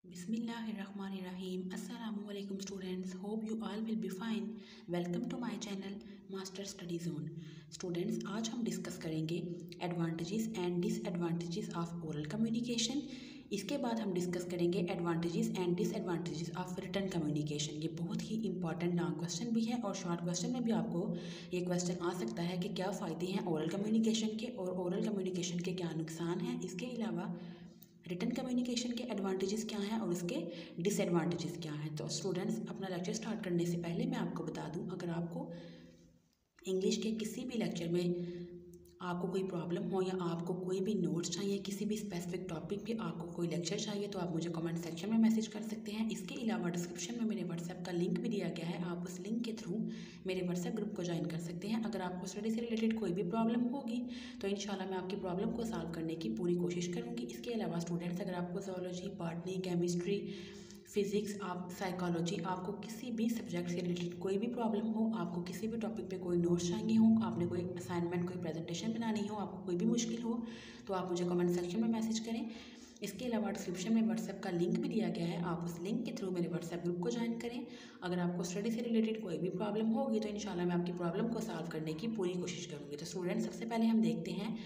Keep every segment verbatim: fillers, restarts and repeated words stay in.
Bismillahirrahmanirrahim. Assalamu alaikum students. Hope you all will be fine. Welcome to my channel Master Study Zone. Students, आज हम discuss करेंगे advantages and disadvantages of oral communication. इसके बाद हम discuss करेंगे advantages and disadvantages of written communication. ये बहुत ही important long question भी है और शॉर्ट क्वेश्चन में भी आपको ये क्वेश्चन आ सकता है कि क्या फ़ायदे हैं ओरल कम्युनिकेशन के और ओरल कम्युनिकेशन के क्या नुकसान हैं। इसके अलावा रिटन कम्युनिकेशन के एडवांटेजेस क्या हैं और उसके डिसएडवांटेजेस क्या हैं। तो स्टूडेंट्स, अपना लेक्चर स्टार्ट करने से पहले मैं आपको बता दूं, अगर आपको इंग्लिश के किसी भी लेक्चर में आपको कोई प्रॉब्लम हो या आपको कोई भी नोट्स चाहिए, किसी भी स्पेसिफिक टॉपिक पे आपको कोई लेक्चर चाहिए, तो आप मुझे कमेंट सेक्शन में मैसेज कर सकते हैं। इसके अलावा डिस्क्रिप्शन में मेरे व्हाट्सएप का लिंक भी दिया गया है, आप उस लिंक के थ्रू मेरे व्हाट्सएप ग्रुप को ज्वाइन कर सकते हैं। अगर आपको स्टडी से रिलेटेड कोई भी प्रॉब्लम होगी तो इंशाल्लाह मैं आपकी प्रॉब्लम को सॉल्व करने की पूरी कोशिश करूँगी। इसके अलावा स्टूडेंट्स, अगर आपको ज़ूलॉजी, बॉटनी, केमिस्ट्री, फिज़िक्स, आप साइकोलॉजी, आपको किसी भी सब्जेक्ट से रिलेटेड कोई भी प्रॉब्लम हो, आपको किसी भी टॉपिक पे कोई नोट्स चाहिए हो, आपने कोई असाइनमेंट, कोई प्रेजेंटेशन बनानी हो, आपको कोई भी मुश्किल हो, तो आप मुझे कमेंट सेक्शन में मैसेज करें। इसके अलावा डिस्क्रिप्शन में व्हाट्सएप का लिंक भी दिया गया है, आप उस लिंक के थ्रू मेरे व्हाट्सएप ग्रुप को ज्वाइन करें। अगर आपको स्टडी से रिलेटेड कोई भी प्रॉब्लम होगी तो इंशाल्लाह मैं आपकी प्रॉब्लम को सॉल्व करने की पूरी कोशिश करूँगी। तो स्टूडेंट्स, सबसे पहले हम देखते हैं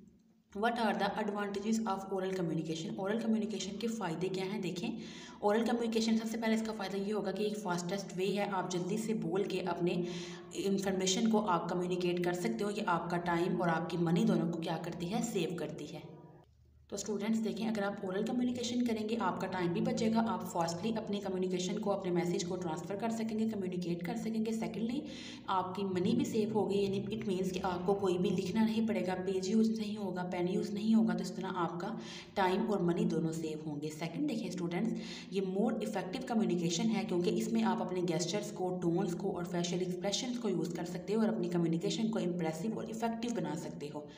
what are the advantages of oral communication. Oral communication के फ़ायदे क्या हैं, देखें। ओरल कम्युनिकेशन, सबसे पहले इसका फ़ायदा ये होगा कि एक फास्टेस्ट वे है, आप जल्दी से बोल के अपने इंफॉर्मेशन को आप कम्युनिकेट कर सकते हो। ये आपका टाइम और आपकी मनी दोनों को क्या करती है, सेव करती है। तो स्टूडेंट्स देखें, अगर आप ओरल कम्युनिकेशन करेंगे आपका टाइम भी बचेगा, आप फास्टली अपनी कम्युनिकेशन को, अपने मैसेज को ट्रांसफ़र कर सकेंगे, कम्युनिकेट कर सकेंगे। सेकेंडली, आपकी मनी भी सेव होगी, यानी इट मीन्स कि आपको कोई भी लिखना नहीं पड़ेगा, पेज यूज़ नहीं होगा, पेन यूज़ नहीं होगा, तो इस तरह आपका टाइम और मनी दोनों सेव होंगे। सेकेंड देखिए स्टूडेंट्स, ये मोर इफेक्टिव कम्युनिकेशन है क्योंकि इसमें आप अपने गेस्चर्स को, टोन्स को और फेशियल एक्सप्रेशंस को यूज़ कर सकते हो और अपनी कम्युनिकेशन को इम्प्रेसिव और इफेक्टिव बना सकते हो।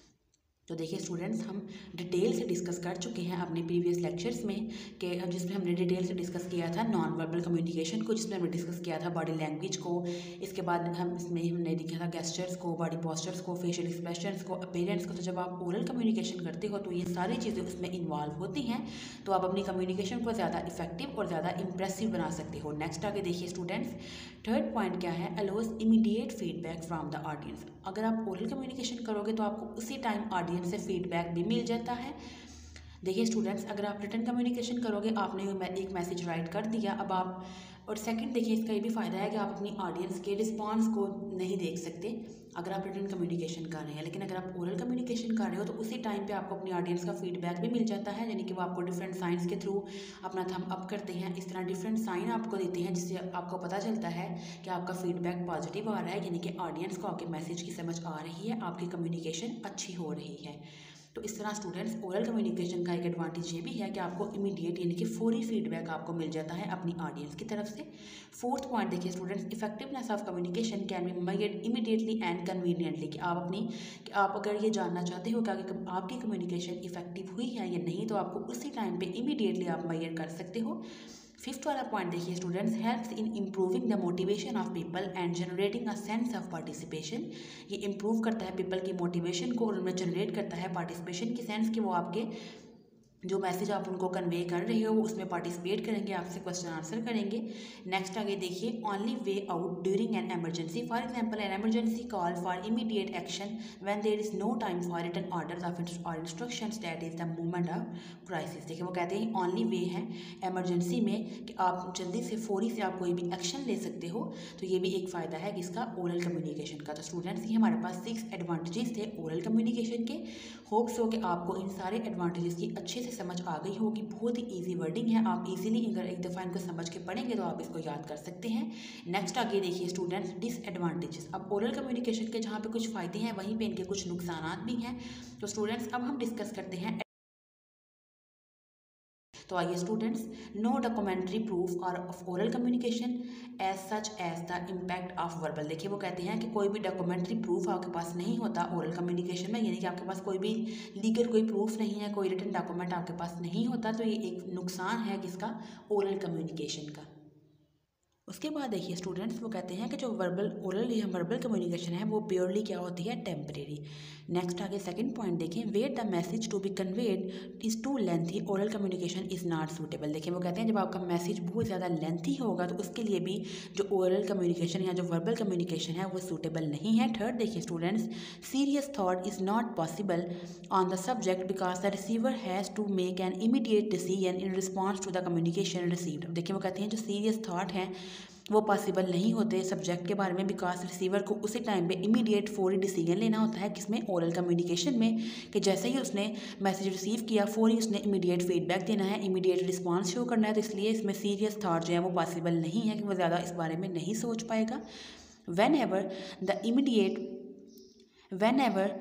तो देखिए स्टूडेंट्स, हम डिटेल से डिस्कस कर चुके हैं अपने प्रीवियस लेक्चर्स में कि जिसमें हमने डिटेल से डिस्कस किया था नॉन वर्बल कम्युनिकेशन को, जिसमें हमने डिस्कस किया था बॉडी लैंग्वेज को। इसके बाद हम इसमें हमने देखा था गेस्चर्स को, बॉडी पोस्चर्स को, फेशियल एक्सप्रेशंस को, अपीयरेंस को। तो जब आप ओरल कम्युनिकेशन करते हो तो ये सारी चीज़ें उसमें इन्वॉल्व होती हैं, तो आप अपनी कम्युनिकेशन को ज़्यादा इफेक्टिव और ज़्यादा इंप्रेसिव बना सकते हो। नेक्स्ट आगे देखिए स्टूडेंट्स, थर्ड पॉइंट क्या है, allows immediate feedback from the audience. अगर आप ओरल कम्युनिकेशन करोगे तो आपको उसी टाइम ऑडियंस से फीडबैक भी मिल जाता है। देखिए स्टूडेंट्स, अगर आप रिटन कम्युनिकेशन करोगे, आपने एक मैसेज राइट कर दिया, अब आप, और सेकंड देखिए इसका ये भी फ़ायदा है कि आप अपनी ऑडियंस के रिस्पांस को नहीं देख सकते अगर आप रिटन कम्युनिकेशन कर रहे हैं। लेकिन अगर आप ओरल कम्युनिकेशन कर रहे हो तो उसी टाइम पे आपको अपनी ऑडियंस का फीडबैक भी मिल जाता है, यानी कि वो आपको डिफरेंट साइंस के थ्रू अपना थंब अप करते हैं, इस तरह डिफरेंट साइन आपको देते हैं, जिससे आपको पता चलता है कि आपका फीडबैक पॉजिटिव आ रहा है, यानी कि ऑडियंस को आपके मैसेज की समझ आ रही है, आपकी कम्युनिकेशन अच्छी हो रही है। तो इस तरह स्टूडेंट्स, ओरल कम्युनिकेशन का एक एडवांटेज ये भी है कि आपको इमीडिएट यानी कि फौरी फीडबैक आपको मिल जाता है अपनी ऑडियंस की तरफ से। फोर्थ पॉइंट देखिए students, effectiveness of communication can be measured immediately and conveniently, कि आप अपनी कि आप अगर ये जानना चाहते हो कि आपकी कम्युनिकेशन इफेक्टिव हुई है या नहीं, तो आपको उसी टाइम पर इमीडिएटली आप मेजर कर सकते हो। फिफ्थ वाला पॉइंट देखिए students, helps in improving the motivation of people and generating a sense of participation. ये इम्प्रूव करता है पीपल की मोटिवेशन को और उनमें जनरेट करता है पार्टिसिपेशन की सेंस, कि वो आपके जो मैसेज आप उनको कन्वे कर रहे हो उसमें पार्टिसिपेट करेंगे, आपसे क्वेश्चन आंसर करेंगे। नेक्स्ट आगे देखिए, only way out during an emergency, for example an emergency call for immediate action when there is no time for written orders of और instructions, that is the moment of crisis. देखिए वो कहते हैं only way है emergency में कि आप जल्दी से फौरी से आप कोई भी एक्शन ले सकते हो। तो ये भी एक फ़ायदा है किसका, ओरल कम्युनिकेशन का। तो स्टूडेंट्स, ये हमारे पास सिक्स एडवांटेजेस थे ओरल कम्युनिकेशन के। होप्स हो कि आपको इन सारे एडवांटेजेस की अच्छे से समझ आ गई होगी। बहुत ही इजी वर्डिंग है, आप इजीली अगर एक दफ़ा इनको समझ के पढ़ेंगे तो आप इसको याद कर सकते हैं। नेक्स्ट आगे देखिए स्टूडेंट्स, डिसएडवांटेजेस। अब ओरल कम्युनिकेशन के जहाँ पे कुछ फ़ायदे हैं वहीं पे इनके कुछ नुकसान भी हैं। तो स्टूडेंट्स, अब हम डिस्कस करते हैं। तो आइए स्टूडेंट्स, नो डॉक्यूमेंट्री प्रूफ और of oral communication as such as the impact of verbal. देखिए वो कहते हैं कि कोई भी डॉक्यूमेंट्री प्रूफ आपके पास नहीं होता ओरल कम्युनिकेशन में, यानी कि आपके पास कोई भी लीगल कोई प्रूफ नहीं है, कोई रिटन डॉक्यूमेंट आपके पास नहीं होता। तो ये एक नुकसान है किसका, ओरल कम्युनिकेशन का। उसके बाद देखिए स्टूडेंट्स, वो कहते हैं कि जो वर्बल ओरल या वर्बल कम्युनिकेशन है वो प्योरली क्या होती है, टेम्परेरी। नेक्स्ट आगे सेकंड पॉइंट देखें, where the message to be conveyed is too lengthy, oral communication is not suitable. देखिए वो कहते हैं जब आपका मैसेज बहुत ज़्यादा लेंथी होगा तो उसके लिए भी जो ओरल कम्युनिकेशन या जो वर्बल कम्युनिकेशन है वो सूटेबल नहीं है। थर्ड देखिए students, serious thought is not possible on the subject because the receiver has to make an immediate decision in response to the communication received. अब देखिए वो कहते हैं जो सीरियस थाट हैं वो पॉसिबल नहीं होते सब्जेक्ट के बारे में, बिकॉज रिसीवर को उसी टाइम पे इमीडिएट फौरी डिसीजन लेना होता है, किसमें, ओरल कम्युनिकेशन में, कि जैसे ही उसने मैसेज रिसीव किया फौरी उसने इमीडिएट फीडबैक देना है, इमीडिएट रिस्पांस शो करना है। तो इसलिए इसमें सीरियस थाट जो है वो पॉसिबल नहीं है कि वो ज़्यादा इस बारे में नहीं सोच पाएगा। Whenever the immediate whenever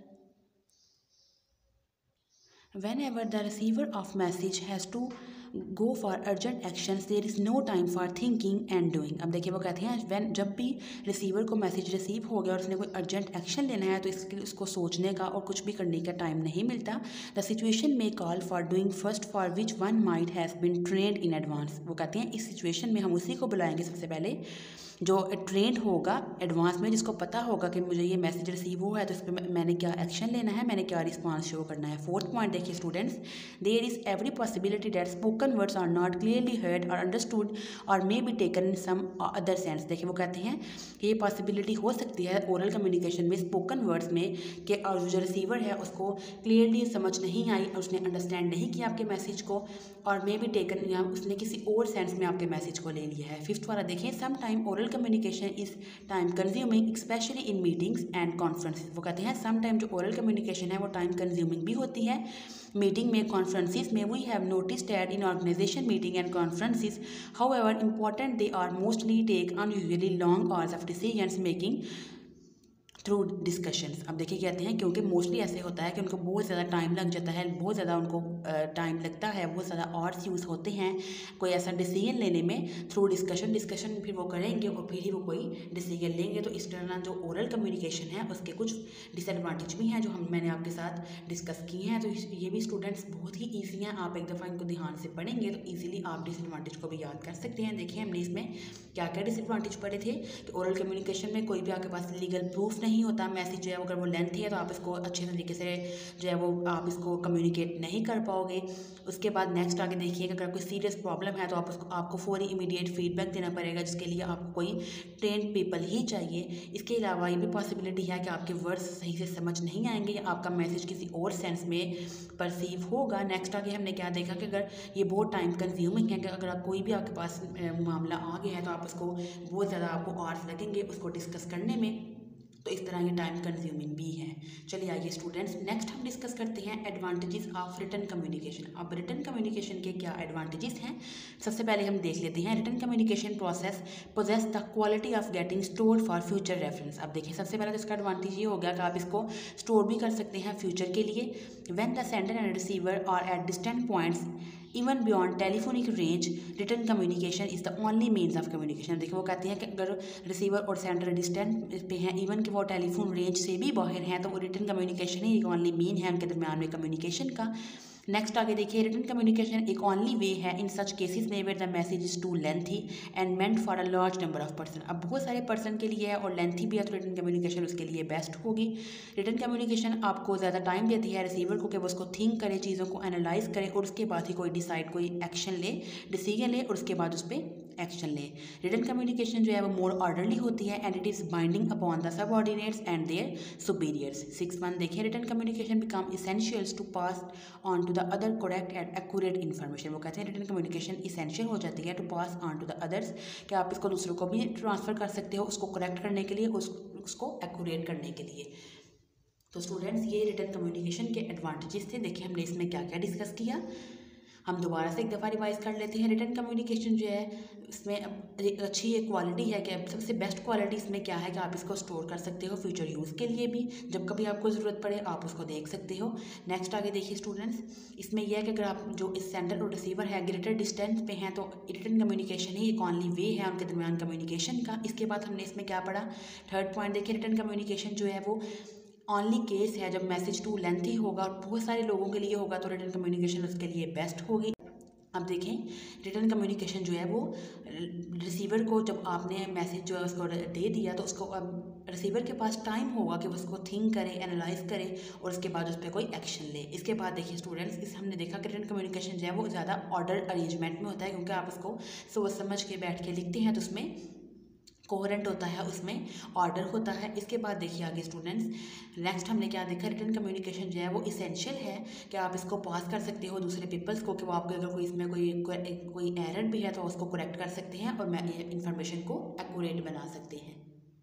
Whenever the receiver of message has to go for urgent actions, there is no time for thinking and doing। अब देखिए वो कहते हैं when जब भी रिसीवर को मैसेज रिसीव हो गया और उसने कोई अर्जेंट एक्शन लेना है तो इसके उसको सोचने का और कुछ भी करने का टाइम नहीं मिलता। द सिचुएशन में call for doing first for which one might has been trained in advance. वो कहते हैं इस सिचुएशन में हम उसी को बुलाएंगे सबसे पहले जो ट्रेंड होगा एडवांस में, जिसको पता होगा कि मुझे ये मैसेज रिसीव हुआ है तो इस पर मैंने क्या एक्शन लेना है, मैंने क्या रिस्पांस शो करना है। फोर्थ पॉइंट देखिए students, there is every possibility that spoken words are not clearly heard और अंडरस्टूड और may be taken in some other sense. देखिए वो कहते हैं कि ये पॉसिबिलिटी हो सकती है ओरल कम्युनिकेशन में, स्पोकन वर्ड्स में, कि जो रिसीवर है उसको क्लियरली समझ नहीं आई और उसने अंडरस्टैंड नहीं किया आपके मैसेज को, और मे बी टेकन या उसने किसी और सेंस में आपके मैसेज को ले लिया है। फिफ्थ वाला देखिए, some time oral communication is time consuming specially in meetings and conferences. वो कहते हैं सम टाइम जो ओरल कम्युनिकेशन है वो टाइम कंज्यूमिंग भी होती है मीटिंग में, कॉन्फ्रेंसेस में। We have noticed that in organization meeting and conferences however important they are mostly take unusually long hours of decisions making through discussions. अब देखिए कहते हैं क्योंकि मोस्टली ऐसे होता है कि उनको बहुत ज़्यादा टाइम लग जाता है, बहुत ज़्यादा उनको टाइम लगता है, बहुत ज़्यादा आवर्स यूज़ होते हैं कोई ऐसा डिसीजन लेने में थ्रू डिस्कशन डिस्कशन फिर वो करेंगे और फिर ही वो कोई डिसीजन लेंगे। तो इस तरह जो ओरल कम्युनिकेशन है उसके कुछ डिसएडवांटेज भी हैं जो हम मैंने आपके साथ डिस्कस किए हैं। तो ये भी स्टूडेंट्स बहुत ही ईजी हैं, आप एक दफ़ा इनको ध्यान से पढ़ेंगे तो ईजिली आप डिसएडवांटेज को भी याद कर सकते हैं। देखिए हमने इसमें क्या क्या डिसएडवांटेज पढ़े थे कि ओरल कम्युनिकेशन में कोई भी आपके पास लीगल प्रूफ नहीं होता, मैसेज जो है अगर वो लेंथी है तो आप इसको अच्छे तरीके से जो है वो आप इसको कम्युनिकेट नहीं कर पाओगे। उसके बाद नेक्स्ट आगे देखिए अगर कोई सीरियस प्रॉब्लम है तो आप उसको आपको फौरी इमीडिएट फीडबैक देना पड़ेगा, जिसके लिए आपको कोई ट्रेंड पीपल ही चाहिए। इसके अलावा ये भी पॉसिबिलिटी है कि आपके वर्ड्स सही से समझ नहीं आएंगे या आपका मैसेज किसी और सेंस में परसीव होगा। नेक्स्ट आगे हमने क्या देखा कि अगर ये बहुत टाइम कंज्यूमिंग है कि अगर आप कोई भी आपके पास मामला आ गया है तो आप उसको बहुत ज़्यादा आपको आवर्स लगेंगे उसको डिस्कस करने में, तो इस तरह ये टाइम कंज्यूमिंग भी है। चलिए आइए स्टूडेंट्स नेक्स्ट हम डिस्कस करते हैं एडवांटेजेस ऑफ रिटन कम्युनिकेशन। अब रिटन कम्युनिकेशन के क्या एडवांटेजेस हैं सबसे पहले हम देख लेते हैं। Written communication process poses the quality of getting store for future reference. अब देखिए सबसे पहले तो इसका एडवांटेज ये हो गया कि आप इसको स्टोर भी कर सकते हैं फ्यूचर के लिए। When the sender and receiver are at distant points even beyond telephonic range, written communication is the only means of communication. देखिए वो कहते हैं कि अगर रिसीवर और सेंडर डिस्टेंट पे हैं, इवन कि वो टेलीफोन रेंज से भी बाहर हैं, तो वो रिटन कम्युनिकेशन ही एक ओनली मीन है उनके दरमियान में कम्युनिकेशन का। नेक्स्ट आगे देखिए रिटन कम्युनिकेशन एक ओनली वे है इन सच केसेस में where the message is too lengthy and meant for a large number of person. अब बहुत सारे पर्सन के लिए है और लेंथी भी है तो रिटन कम्युनिकेशन उसके लिए बेस्ट होगी। रिटन कम्युनिकेशन आपको ज़्यादा टाइम देती है रिसीवर को कि वो उसको थिंक करे, चीज़ों को एनालाइज करे और उसके बाद ही कोई डिसाइड कोई एक्शन ले, डिसीजन ले और उसके बाद उस पर एक्शन ले। रिटन कम्युनिकेशन जो है वो मोर ऑर्डरली होती है and it is binding upon the subordinates and their superiors. Six one देखिए written communication become essentials to pass on to the other correct and accurate information. वो कहते हैं रिटन कम्युनिकेशन इसेंशियल हो जाती है to pass on to the others, कि आप इसको दूसरों को भी ट्रांसफ़र कर सकते हो उसको करेक्ट करने के लिए, उस उसको एक्यूरेट करने के लिए। तो स्टूडेंट्स ये रिटन कम्युनिकेशन के एडवांटेजेस थे। देखिए हमने इसमें क्या क्या डिस्कस किया, हम दोबारा से एक दफ़ा रिवाइज कर लेते हैं। रिटन कम्युनिकेशन जो है इसमें अच्छी एक क्वालिटी है कि सबसे बेस्ट क्वालिटी इसमें क्या है कि आप इसको स्टोर कर सकते हो फ्यूचर यूज़ के लिए भी, जब कभी आपको ज़रूरत पड़े आप उसको देख सकते हो। नेक्स्ट आगे देखिए स्टूडेंट्स, इसमें यह है कि अगर आप जो इस सेंडर और रिसीवर है ग्रेटर डिस्टेंस पे हैं तो रिटन कम्युनिकेशन ही एक ओनली वे है उनके दरमियान कम्युनिकेशन का। इसके बाद हमने इसमें क्या पढ़ा, थर्ड पॉइंट देखिए रिटन कम्युनिकेशन जो है वो ओनली केस है जब मैसेज टू लेंथी होगा और बहुत सारे लोगों के लिए होगा तो रिटन कम्युनिकेशन उसके लिए बेस्ट होगी। अब देखें, रिटर्न कम्युनिकेशन जो है वो रिसीवर को जब आपने मैसेज जो है उसको दे दिया तो उसको अब रिसीवर के पास टाइम होगा कि वो उसको थिंक करे, एनालाइज करे और उसके बाद उस पर कोई एक्शन ले। इसके बाद देखिए स्टूडेंट्स, इस हमने देखा कि रिटर्न कम्युनिकेशन जो है वो ज़्यादा ऑर्डर अरेंजमेंट में होता है, क्योंकि आप उसको सोच समझ के बैठ के लिखते हैं तो उसमें कोहेरेंट होता है, उसमें ऑर्डर होता है। इसके बाद देखिए आगे स्टूडेंट्स, नेक्स्ट हमने क्या देखा, रिटर्न कम्युनिकेशन जो है वो इसेंशियल है कि आप इसको पास कर सकते हो दूसरे पीपल्स को, कि वो आपको अगर कोई इसमें कोई कोई एरर भी है तो उसको करेक्ट कर सकते हैं और इंफॉर्मेशन को एक्यूरेट बना सकते हैं।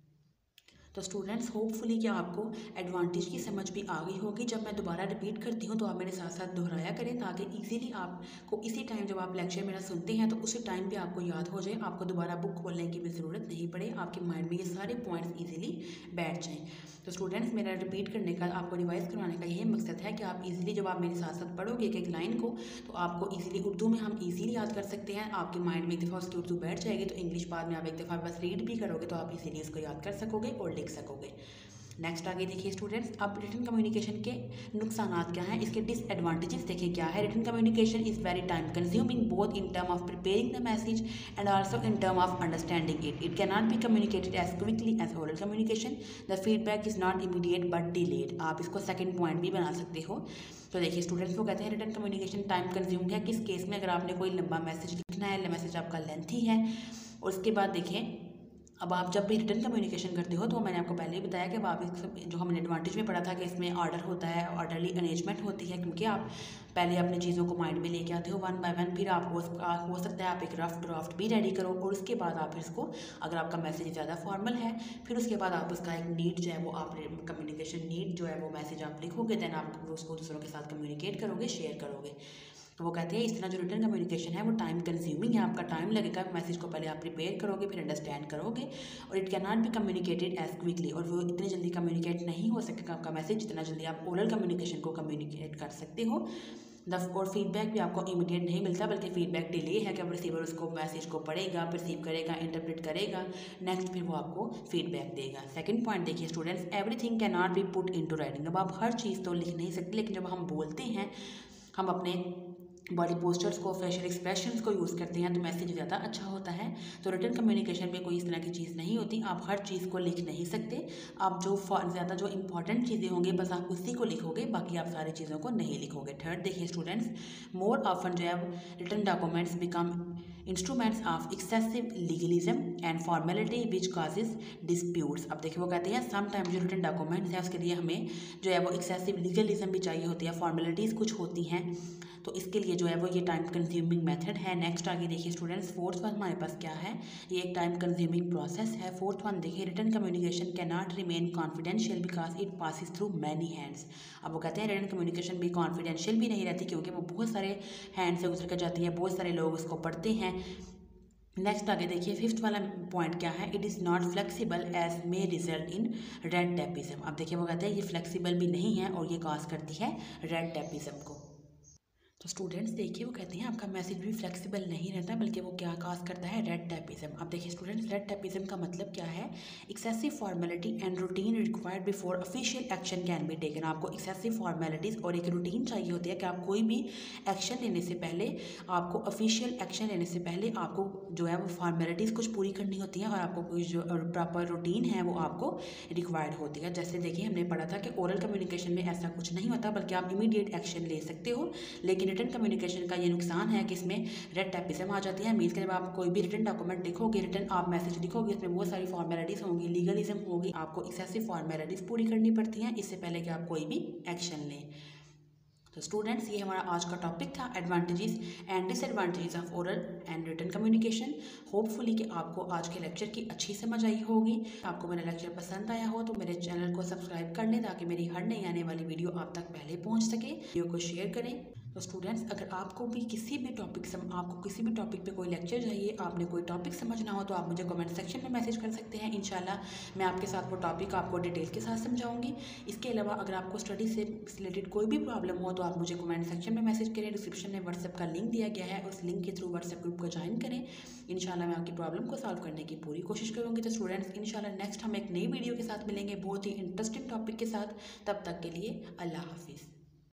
तो स्टूडेंट्स, होपफुली क्या आपको एडवांटेज की समझ भी आ गई होगी। जब मैं दोबारा रिपीट करती हूँ तो आप मेरे साथ साथ दोहराया करें, ताकि इजीली आपको इसी टाइम जब आप लेक्चर मेरा सुनते हैं तो उसी टाइम पे आपको याद हो जाए, आपको दोबारा बुक खोलने की भी ज़रूरत नहीं पड़े, आपके माइंड में ये सारे पॉइंट्स ईजिली बैठ जाएँ। तो स्टूडेंट्स, मेरा रिपीट करने का, आपको रिवाइज करवाने का यही मकसद है कि आप इजीली जब आप मेरे साथ साथ पढ़ोगे एक एक लाइन को तो आपको इजीली उर्दू में हम इजीली याद कर सकते हैं। आपके माइंड में एक दफ़ा उसकी उर्दू बैठ जाएगी तो इंग्लिश बाद में आप एक दफ़ा बस रीड भी करोगे तो आप इजीली उसको याद कर सकोगे और लिख सकोगे। नेक्स्ट आगे देखिए स्टूडेंट्स, अब रिटन कम्युनिकेशन के नुकसानात क्या हैं, इसके डिसएडवांटेजेस देखिए क्या है। Written communication is very time consuming both in term of preparing the message and also in term of understanding it. It can not be communicated as quickly as oral communication. The feedback is not immediate but delayed. आप इसको second point भी बना सकते हो। तो देखिए students, वो कहते हैं रिटन कम्युनिकेशन टाइम कंज्यूम्ड है किस केस में, अगर आपने कोई लंबा मैसेज लिखना है, मैसेज आपका लेंथी है। और उसके बाद देखिए, अब आप जब भी रिटर्न कम्युनिकेशन करते हो तो मैंने आपको पहले ही बताया कि अब आप इस जो हमने एडवांटेज में पढ़ा था कि इसमें ऑर्डर होता है, ऑर्डरली अरेंजमेंट होती है, क्योंकि आप पहले अपनी चीज़ों को माइंड में लेके आते हो वन बाय वन, फिर आप हो, हो सकता है आप एक रफ ड्राफ्ट भी रेडी करो और उसके बाद आप इसको, अगर आपका मैसेज ज़्यादा फॉर्मल है, फिर उसके बाद आप उसका एक नीड जो है वो आप कम्युनिकेशन नीड जो है वो मैसेज आप लिखोगे, देन आप उसको दूसरों के साथ कम्युनिकेट करोगे, शेयर करोगे। तो वो कहते हैं इस तरह जो रिटर्न कम्युनिकेशन है वो टाइम कंज्यूमिंग है, आपका टाइम लगेगा, मैसेज को पहले आप प्रिपेयर करोगे, फिर अंडरस्टैंड करोगे, और it can not be communicated as quickly, और वो इतनी जल्दी कम्युनिकेट नहीं हो सकेगा आपका मैसेज जितना जल्दी आप ओरल कम्युनिकेशन को कम्युनिकेट कर सकते हो। द और फीडबैक भी आपको इमीडिएट नहीं मिलता, बल्कि फीडबैक डिले है कि अब रिसीवर उसको मैसेज को पढ़ेगा, परसीव करेगा, इंटरप्रेट करेगा, नेक्स्ट फिर वो आपको फीडबैक देगा। सेकंड पॉइंट देखिए students, everything can not be put into writing. अब आप हर चीज़ तो लिख नहीं सकते, लेकिन जब हम बोलते हैं, हम अपने बॉडी पोस्चर्स को, फेशियल एक्सप्रेशंस को यूज़ करते हैं तो मैसेज ज़्यादा अच्छा होता है। तो रिटर्न कम्युनिकेशन में कोई इस तरह की चीज़ नहीं होती, आप हर चीज़ को लिख नहीं सकते। आप जो ज़्यादा जो इंपॉर्टेंट चीज़ें होंगी बस आप उसी को लिखोगे, बाकी आप सारी चीज़ों को नहीं लिखोगे। थर्ड देखिए स्टूडेंट्स, मोर ऑफन जो है written documents become instruments of excessive legalism and formality which causes disputes. अब देखिए वो कहते हैं सम टाइम जो रिटर्न डॉक्यूमेंट्स है उसके लिए हमें जो है वो एक्सेसिव लीगलिज्म भी चाहिए होती है, फॉर्मेलिटीज़ कुछ होती हैं, तो इसके लिए जो है वो ये टाइम कंज्यूमिंग मेथड है। नेक्स्ट आगे देखिए स्टूडेंट्स, फोर्थ वन हमारे पास क्या है, ये एक टाइम कंज्यूमिंग प्रोसेस है। फोर्थ वन देखिए, written communication can not remain confidential because it passes through many hands. अब वो कहते हैं रिटर्न कम्युनिकेशन भी कॉन्फिडेंशियल भी नहीं रहती, क्योंकि वो बहुत सारे हैंड से गुजर कर जाती है, बहुत सारे लोग उसको पढ़ते हैं। नेक्स्ट आगे देखिए, फिफ्थ वाला पॉइंट क्या है, it is not flexible as may result in red tapism. अब देखिए वो कहते हैं ये फ्लेक्सिबल भी नहीं है और ये कॉज करती है रेड टैपिज्म को। तो स्टूडेंट्स देखिए वो कहते हैं आपका मैसेज भी फ्लेक्सिबल नहीं रहता, बल्कि वो क्या काज करता है, रेड टैपिज्म। अब देखिए स्टूडेंट्स, रेड टैपिज्म का मतलब क्या है, excessive formality and routine required before official action can be taken. आपको एक्सेसिव फॉर्मेलिटीज़ और एक रूटीन चाहिए होती है कि आप कोई भी एक्शन लेने से पहले, आपको ऑफिशियल एक्शन लेने से पहले आपको जो है वो फॉर्मेलिटीज़ कुछ पूरी करनी होती हैं और आपको कोई जो प्रॉपर रूटीन है वो आपको रिक्वायर्ड होती है। जैसे देखिए हमने पढ़ा था कि ओरल कम्युनिकेशन में ऐसा कुछ नहीं होता, बल्कि आप इमीडिएट एक्शन ले सकते हो, लेकिन रिटर्न कम्युनिकेशन का ये नुकसान है कि इसमें रेड टैपिज्म आ जाती है। मीन्स कि जब आप कोई भी रिटर्न डॉक्यूमेंट लिखोगे, रिटर्न आप मैसेज लिखोगे, इसमें बहुत सारी फॉर्मेलिटीज़ होंगी, लीगलिज्म होगी, आपको एक्सेसिव फॉर्मेलिटीज़ पूरी करनी पड़ती हैं इससे पहले कि आप कोई भी एक्शन लें। तो स्टूडेंट्स, ये हमारा आज का टॉपिक था, advantages and disadvantages of oral and written communication. Hopefully कि आपको आज के लेक्चर की अच्छी समझ आई होगी। आपको मेरा लेक्चर पसंद आया हो तो मेरे चैनल को सब्सक्राइब कर लें, ताकि मेरी हर नई आने वाली वीडियो आप तक पहले पहुंच सके। वीडियो को शेयर करें। तो स्टूडेंट्स, अगर आपको भी किसी भी टॉपिक सम आपको किसी भी टॉपिक पे कोई लेक्चर चाहिए, आपने कोई टॉपिक समझना हो, तो आप मुझे कमेंट सेक्शन में मैसेज कर सकते हैं। इंशाल्लाह मैं आपके साथ वो टॉपिक आपको डिटेल के साथ समझाऊंगी। इसके अलावा अगर आपको स्टडी से रिलेटेड कोई भी प्रॉब्लम हो तो आप मुझे कमेंट सेक्शन में मैसेज करें। डिस्क्रिप्शन में व्हाट्सएप का लिंक दिया गया है, उस लिंक के थ्रू व्हाट्सएप ग्रुप को ज्वाइन करें। इंशाल्लाह मैं आपकी प्रॉब्लम को सॉल्व करने की पूरी कोशिश करूँगी। तो स्टूडेंट्स, इंशाल्लाह नेक्स्ट हम एक नई वीडियो के साथ मिलेंगे, बहुत ही इंटरेस्टिंग टॉपिक के साथ। तब तक के लिए अल्लाह हाफिज़।